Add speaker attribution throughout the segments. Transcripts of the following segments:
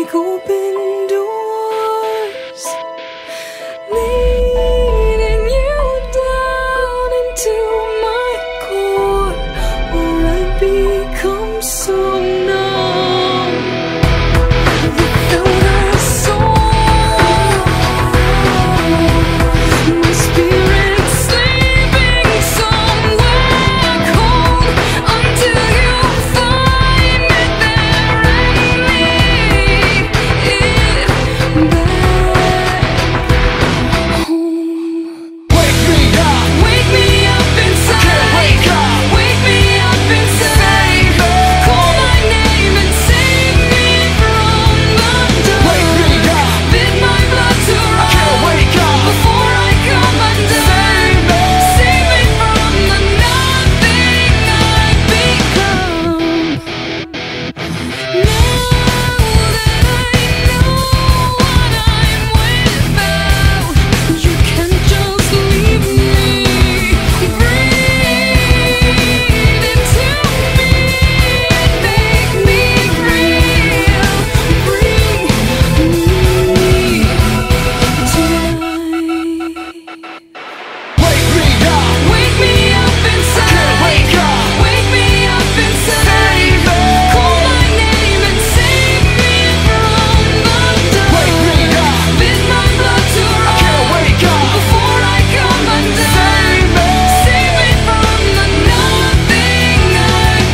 Speaker 1: like open doors, leading you down into my core, where I become so numb without a soul. My spirit sleeping somewhere cold until you find it there and lead it back home.
Speaker 2: Wake me up!
Speaker 1: Wake me up inside.
Speaker 2: I can't wake up!
Speaker 1: Wake me up inside.
Speaker 2: Save me!
Speaker 1: Call my name and save me from the dark.
Speaker 2: Wake me up!
Speaker 1: Bid my blood to
Speaker 2: I can't
Speaker 1: run
Speaker 2: wake up!
Speaker 1: before I come undone.
Speaker 2: Save me!
Speaker 1: Save me from the nothing I've become. Now that I know what I'm without, you can't just leave me. Breathe into me and make me real. Bring me tonight.
Speaker 2: Wake me up!
Speaker 1: Wake me up inside.
Speaker 2: I can't wake up!
Speaker 1: Wake me up inside.
Speaker 2: Save me!
Speaker 1: Call my name and save me from the dark.
Speaker 2: Wake me up!
Speaker 1: Bid my blood to
Speaker 2: I
Speaker 1: run
Speaker 2: can't wake up!
Speaker 1: before I come undone.
Speaker 2: Save me!
Speaker 1: Save me from the nothing I've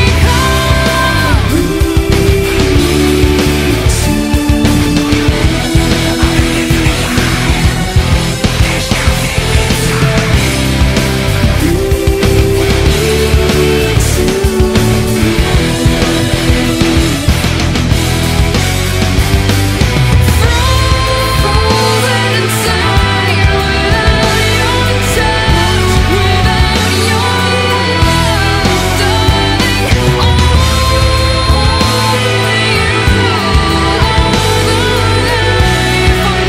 Speaker 1: frozen inside without your touch, without your love, darling. Only you hold the life of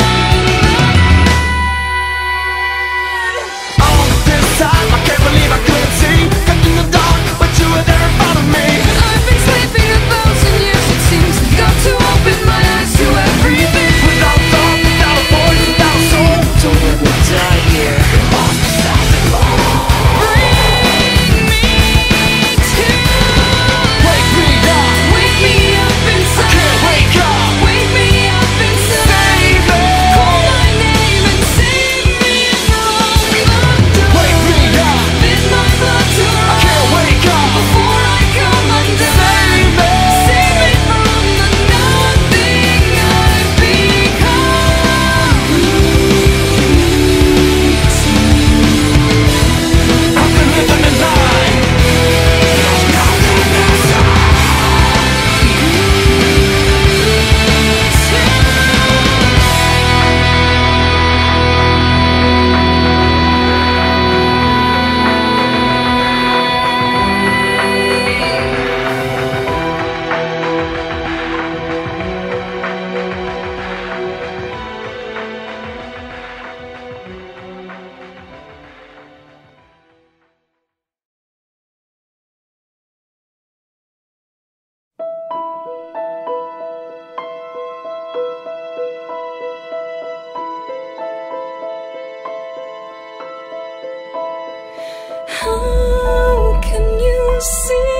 Speaker 1: mine.
Speaker 2: All this time, I can't believe I couldn't see. Kept in the dark, but you were there in front of me.
Speaker 1: I've been sleeping 1,000 years, it seems. Got to open my eyes to everything.
Speaker 2: Without thought, without a voice, without a soul. Don't let me die here. Lost beside the law.
Speaker 1: Bring me to
Speaker 2: Wake me up!
Speaker 1: wake me up
Speaker 2: I
Speaker 1: inside.
Speaker 2: can't wake up!
Speaker 1: Wake me up inside.
Speaker 2: Save me!
Speaker 1: Call my name and save me from the dark.
Speaker 2: Wake me up!
Speaker 1: Bid my blood to
Speaker 2: I
Speaker 1: run
Speaker 2: can't wake up!
Speaker 1: before I come undone.
Speaker 2: Save me!
Speaker 1: Save me from the nothing I've become.
Speaker 2: I've been living a lie. There's nothing inside.
Speaker 1: How can you see